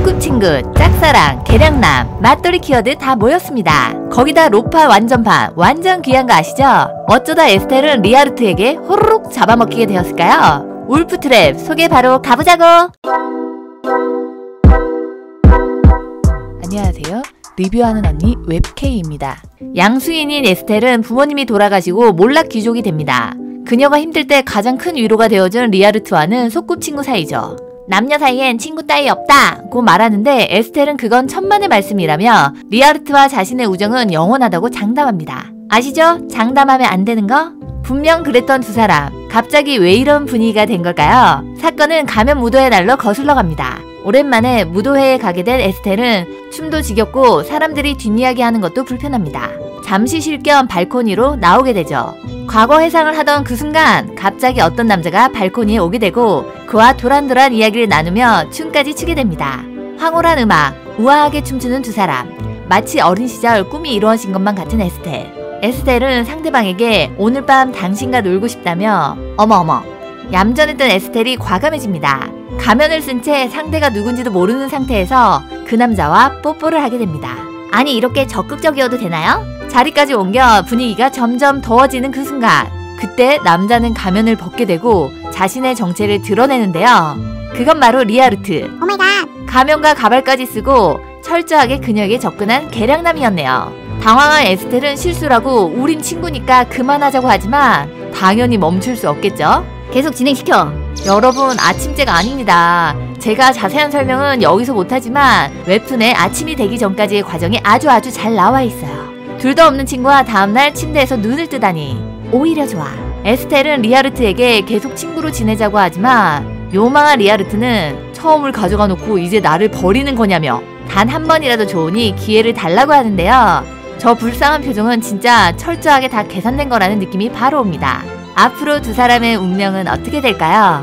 소꿉친구, 짝사랑, 개량남, 맞돌이 키워드 다 모였습니다. 거기다 로파 완전판, 완전 귀한 거 아시죠? 어쩌다 에스텔은 리아르트에게 호로록 잡아먹히게 되었을까요? 울프트랩 소개 바로 가보자고! 안녕하세요. 리뷰하는 언니 웹K입니다. 양수인인 에스텔은 부모님이 돌아가시고 몰락 귀족이 됩니다. 그녀가 힘들 때 가장 큰 위로가 되어준 리아르트와는 소꿉친구 사이죠. 남녀 사이엔 친구 따위 없다고 말하는데 에스텔은 그건 천만의 말씀이라며 리아르트와 자신의 우정은 영원하다고 장담합니다. 아시죠? 장담하면 안 되는 거? 분명 그랬던 두 사람, 갑자기 왜 이런 분위기가 된 걸까요? 사건은 가면 무도의 날로 거슬러 갑니다. 오랜만에 무도회에 가게 된 에스텔은 춤도 지겹고 사람들이 뒷이야기하는 것도 불편합니다. 잠시 쉴 겸 발코니로 나오게 되죠. 과거 회상을 하던 그 순간 갑자기 어떤 남자가 발코니에 오게 되고 그와 도란도란 이야기를 나누며 춤까지 추게 됩니다. 황홀한 음악, 우아하게 춤추는 두 사람, 마치 어린 시절 꿈이 이루어진 것만 같은 에스텔. 에스텔은 상대방에게 오늘 밤 당신과 놀고 싶다며 어머어머, 얌전했던 에스텔이 과감해집니다. 가면을 쓴 채 상대가 누군지도 모르는 상태에서 그 남자와 뽀뽀를 하게 됩니다. 아니, 이렇게 적극적이어도 되나요? 자리까지 옮겨 분위기가 점점 더워지는 그 순간, 그때 남자는 가면을 벗게 되고 자신의 정체를 드러내는데요. 그건 바로 리아르트. 오마이갓! 가면과 가발까지 쓰고 철저하게 그녀에게 접근한 개량남이었네요. 당황한 에스텔은 실수라고 우린 친구니까 그만하자고 하지만 당연히 멈출 수 없겠죠? 계속 진행시켜. 여러분, 아침제가 아닙니다. 제가 자세한 설명은 여기서 못하지만 웹툰에 아침이 되기 전까지의 과정이 아주 잘 나와 있어요. 둘도 없는 친구와 다음날 침대에서 눈을 뜨다니 오히려 좋아. 에스텔은 리아르트에게 계속 친구로 지내자고 하지만 요망한 리아르트는 처음을 가져가 놓고 이제 나를 버리는 거냐며 단 한 번이라도 좋으니 기회를 달라고 하는데요. 저 불쌍한 표정은 진짜 철저하게 다 계산된 거라는 느낌이 바로 옵니다. 앞으로 두 사람의 운명은 어떻게 될까요?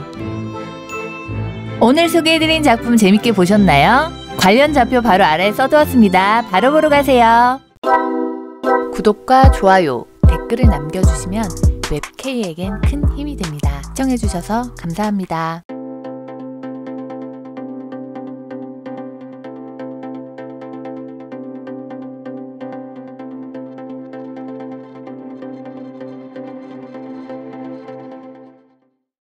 오늘 소개해드린 작품 재밌게 보셨나요? 관련 좌표 바로 아래에 써두었습니다. 바로 보러 가세요. 구독과 좋아요, 댓글을 남겨주시면 웹K에겐 큰 힘이 됩니다. 시청해주셔서 감사합니다.